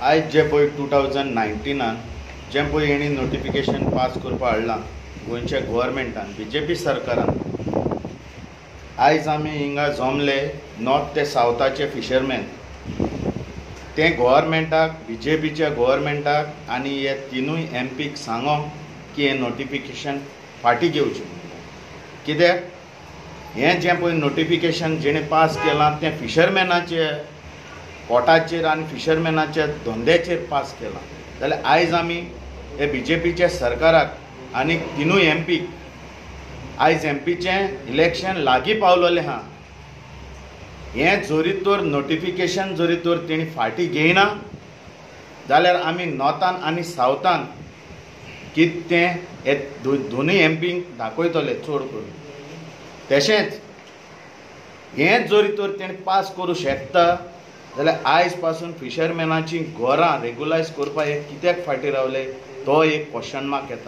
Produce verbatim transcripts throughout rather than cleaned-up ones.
आयज जे पळय टू थावजंड नायन्टिनान जें पळय हेणी नोटिफिकेशन पास करपा हाडलां गोंयच्या गोवोरमेंटान बी जे पी सरकारान, आयज आमी हिंगा जमले नॉर्थ ते सावथाचे फिशरमॅन ते गोवोरमेंटाक बी जे पीच्या गोवोरमेंटाक आनी हे तिनूय एम पीक सांगो की हें नोटिफिकेशन फाटीं घेवचें. कित्याक हें जें पळय नोटिफिकेशन जेणें पास केलां तें फिशरमॅनाचे पोटाचेर आनी फिशरमॅनाच्या धंद्याचेर पास केलां. जाल्यार आयज आमी हे बी जे पीच्या सरकाराक आनी तिनूय एम पीक आयज एम पीचें इलेक्शन लागीं पावलेलें आहा. हें जोरी तर नोटिफिकेशन जोरी तर तेणी फाटीं घेयना जाल्यार आमी नॉर्थान आनी सावथान कितें तें हे दोनूय एम पीक दाखयतले चड करून. तशेंच हें जोरी तर तेणी पास करूं शकता जाल्यार आयज पासून फिशरमॅनाची घरां रेगुलायज करपाक हे कित्याक फाटीं रावले तो एक क्वेश्चन मार्क येता.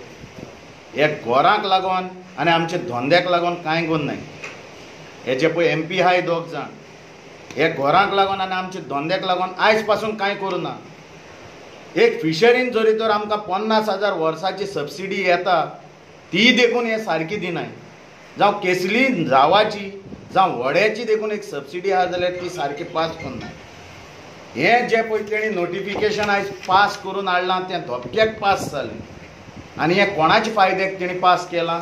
हे घरांक लागून आनी आमच्या धंद्याक लागून कांय करून नाय. हे जे पळय एम पी आहाय दोग जाण हे घरांक लागून आनी आमच्या धंद्याक लागून आयज पासून कांय करूं ना. एक फिशरीन जोरी तर आमकां पन्नास हजार वर्साची सबसिडी येता ती देखून हे सारकी दिनाय. जावं केसली जावाची जावं व्हड्याची देखून एक सबसिडी आहा जाल्यार ती सारकी पास करना. हें जें पळय तेणी नोटिफिकेशन आयज पास करून हाडलां तें धपक्याक पास जालें. आनी हें कोणाच्या फायद्याक तेणी पास केलां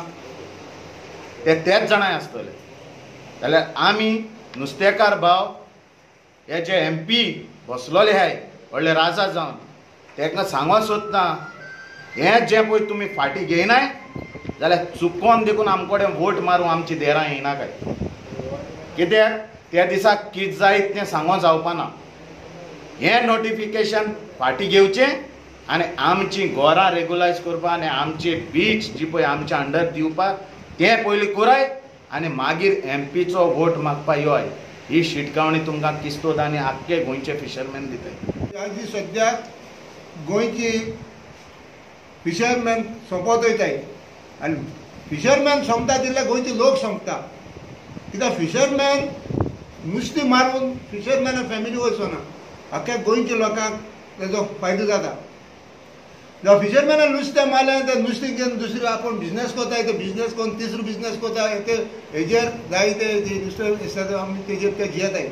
ते तेच जाणां आसतले. जाल्यार आमी नुस्तेकार भाव हे जे एम पी बसलोले आहाय व्हडले राजा जावन ताका सांगूंक सोदता हें जें पळय तुमी फाटीं घेयनाय जाल्यार चुकोन देखून आमचे कडेन वोट मारूं आमची देरां येयनाकाय. कित्याक त्या दिसाक कितें जायत तें सांगो जावपाना. हें नोटिफिकेशन फाटीं घेवचें आनी आमची घरां रेगुलायज करपा आनी आमचे बीच जी पळय आमच्या अंडर दिवपाक तें पयलीं कराय आनी मागीर एम पीचो वोट मागपा योय. ही शिटकावणी तुमकां किस्तोद आनी आख्खे गोंयचे फिशरमॅन दिताय. आजी सद्याक गोंयची फिशरमॅन सोंपत वयताय आनी फिशरमॅन सोंपता तितले गोंयचे लोक सोंपता. कित्याक फिशरमॅन नुस्तें मारून फिशरमॅना फॅमिली वचना. आख्या गोंयच्या लोकांक तेजो फायदो जाता. जावं फिशरमॅनान नुस्तें मारलें तें नुस्तें घेवन दुसरें आपूण बिजनेस कोताय ते बिजनेस करून तिसरो बिजनेस कोताय ते हेजेर जायते नुस्तें आमी तेजेर ते जियेताय.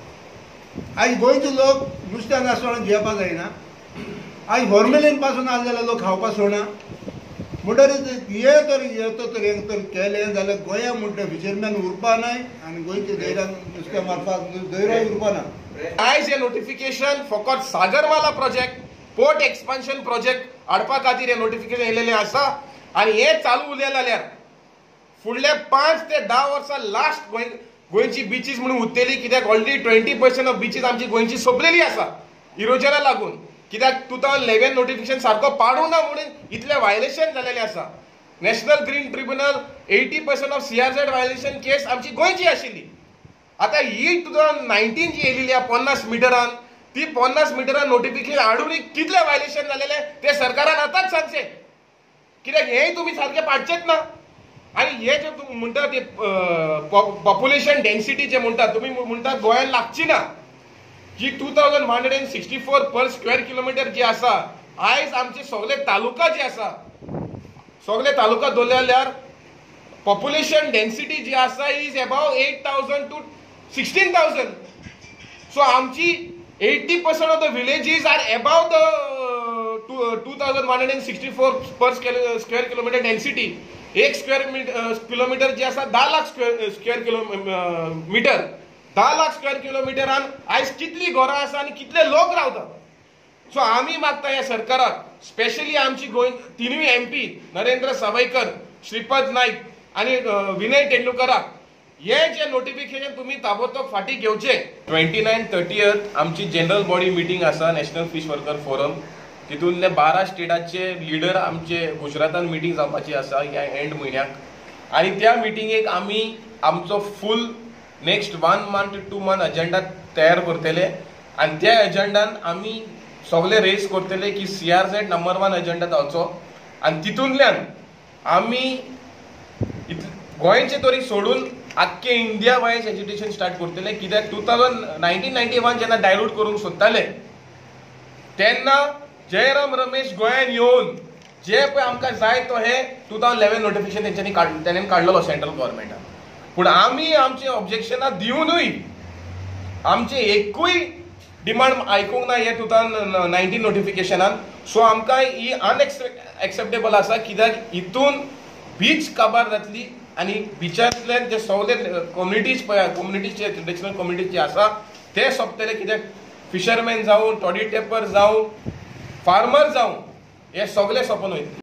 आयज गोंयचे लोक नुस्तें नासतना जियेवपा जायना. आयज फॉर्मेलीन पासून आले जाल्यार लोक खावपा सोडना. म्हणटरीच हे तर येतो तर हें तर केलें जाल्यार गोंया म्हणटा फिशरमॅन उरपा नाय आनी गोंयचे धैर्यान नुस्तें मारपाक धैर्य उरपाना. आयज हे नोटिफिकेशन फकत Sagarmala project port expansion project हाडपा खातीर हे नोटिफिकेशन येयलेलें आसा. आनी हे चालू उरलें जाल्यार फुडले पांच ते धा वर्सां लास्ट गोंय गोंयची बिचीस म्हणून उरतली. कित्याक already twenty percent of beaches आमची गोंयची सोंपलेली आसा इरोजना लागून. कित्याक टू थावजंड इलेवन नोटिफिकेशन सारको पाडूं ना म्हणून इतले वायलेशन जालेले आसा. National green tribunal eighty percent of C R Z violation case आमची गोंयची आशिल्ली. आतां ही टू थावजंड नायन्टीन जी येयलेली आहा पन्नास मिटरान ती पन्नास मिटरान नोटिफिकेशन हाडूनय कितले वायलेशन जालेले ते सरकारान आतांच सांगचे. कित्याक हेंय तुमी सारके पाडचेच ना. आनी हे जे तुमी म्हणटा ते पॉप्युलेशन डेन्सिटी जे म्हणटा तुमी म्हणटा गोंयान लागची ना जी two thousand one hundred and sixty four per square kilometre जी आसा आयज आमचे सगळे तालुका जे आसा सगळे तालुका धरले जाल्यार पॉप्युलेशन डेन्सिटी जी आसा is above eight thousand to sixteen thousand. So आमची eighty percent of the villages are above the two thousand one hundred sixty four per square kilometre density. एक स्क्वेअर किलोमीटर जी आसा धा लाख स्क्वेअर स्क्वेअर किलोमीटर धा lakh square किलोमिटरान आयज कितली घरां आसा आनी कितले लोक रावता. सो आमी मागता ह्या सरकाराक स्पेशली आमची गोंय तिनूय एम पी नरेंद्र सावयकर श्रीपद नाईक आनी विनय तेंडुलकराक हे जे नोटिफिकेशन तुमी ताबडतोब फाटीं घेवचे. ट्वेंटी नायन थर्टीयथ आमची जनरल बॉडी मिटींग आसा नॅशनल फिश वर्कर फोरम. तितूंतले बारा स्टेटाचे लिडर आमचे गुजरातान मिटींग जावपाची आसा ह्या एंड म्हयन्याक. आनी त्या मिटींगेक आमी आमचो full next one month to two month agenda तयार करतले. आनी त्या एजेंडान आमी सगळे रेस करतले की C R Z number one agenda जावचो. आनी तितूंतल्यान आमी गोंयचे तरी सोडून आख्खे इंडिया वायज एज्युकेशन स्टार्ट करतले. कित्याक two thousand nineteen ninety one जेन्ना डायल्यूट करूंक सोदताले तेन्ना जयराम रमेश गोंयांत येवन जे पळय आमकां जाय तो हे टू थावजंड इलेवन नोटिफिकेशन तेंच्यांनी काड तेणेन काडलेलो सेंट्रल गव्हर्मेंटान. पूण आमी आमची ऑब्जेक्शनां दिवनूय आमचे एकूय डिमांड आयकूंक ना हे टू थावजंड नायन्टीन नोटिफिकेशनान. सो आमकां ही अनएक्सेप्टेबल आसा, कित्याक हितून बीच काबार जातली आनी बिचांतले जे सगळे कम्युनिटीज पळय कम्युनिटीचे ट्रेडिशनल कम्युनिटीज जे आसा ते सोंपतले. कित्याक फिशरमॅन जावं, टॉडी टेपर जावं, फार्मर जावं, हे सगळे सोंपून वयतले.